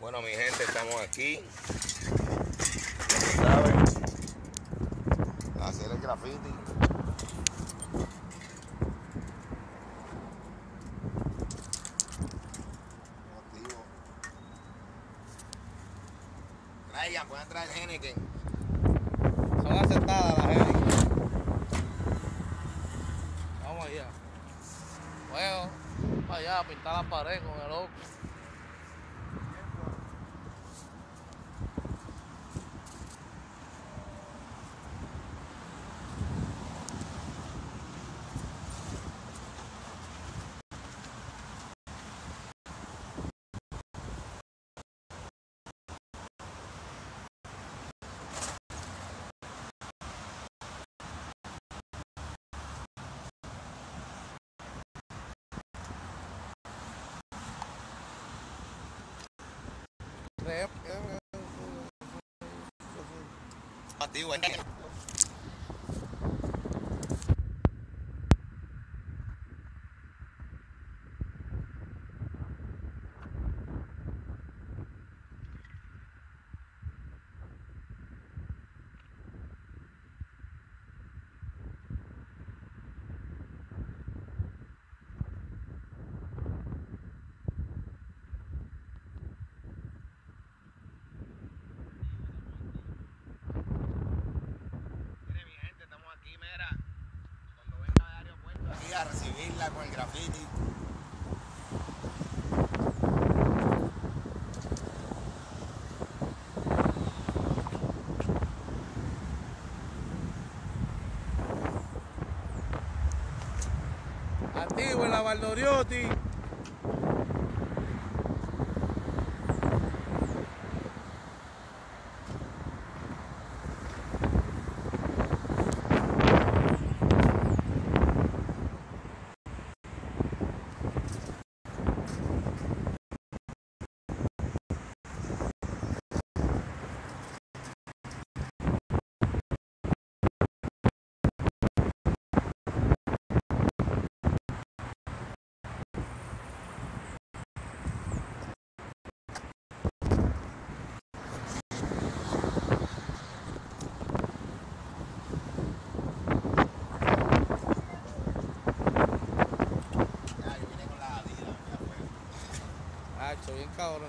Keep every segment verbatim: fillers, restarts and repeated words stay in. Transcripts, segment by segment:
Bueno, mi gente, estamos aquí, ya saben, a hacer el graffiti. Traigan, pueden traer Henneken. Son aceptadas las Henneken. Vamos allá. Bueno, para allá a pintar la pared con el loco. Activo, eh. Mire, mi gente, estamos aquí, mira, cuando venga al aeropuerto aquí a recibirla con el graffiti. Activo en la Valdoriotti. Ya, yo vine con la vida, ya fue. Hacho, bien cabrón.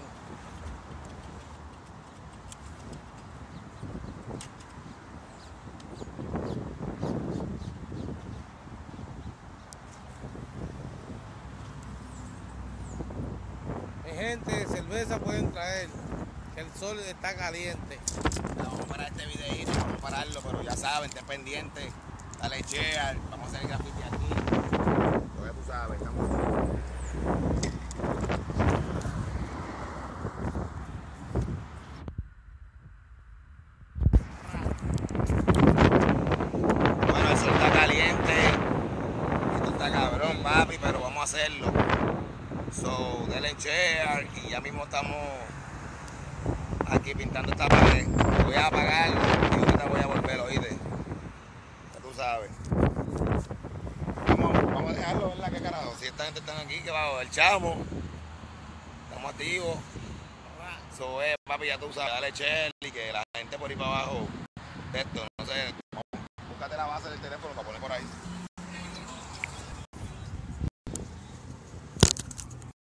Mi gente, cerveza pueden traer, que el sol está caliente. Vamos a parar este videito, vamos a pararlo, pero ya saben, estén pendientes, dale share, vamos a hacer el graffiti aquí. Lo que tú sabes, estamos. Bueno, el sol está caliente, esto está cabrón, papi, pero vamos a hacerlo. So, denle share y ya mismo estamos aquí pintando esta pared. Voy a apagarlo y ahorita voy a volver, oíste. Ya tú sabes. Vamos, vamos a dejarlo, ¿verdad? ¿Qué carajo? Si esta gente está aquí, que va el chamo. Estamos activos. So, eh, papi, ya tú sabes, dale share y que la gente por ahí para abajo de esto, no sé, búscate la base del teléfono para poner por ahí.